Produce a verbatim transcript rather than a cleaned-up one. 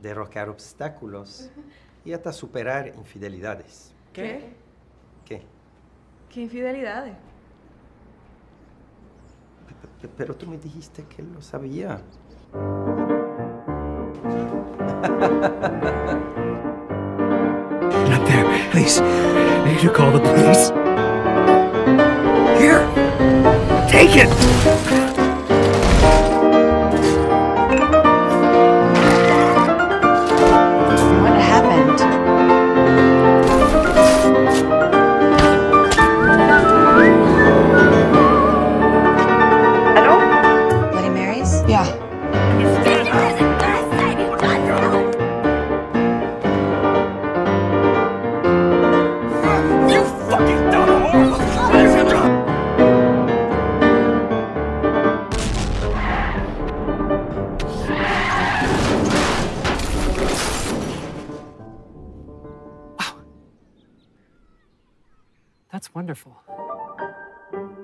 derrocar obstáculos y hasta superar infidelidades. ¿Qué? ¿Qué? ¿Qué infidelidades? P- Pero tú me dijiste que él lo sabía. Not there, please. I need to call the police. Here! Take it! What happened? Hello? Bloody Marys? Yeah. You fucking dumb whore! That's wonderful.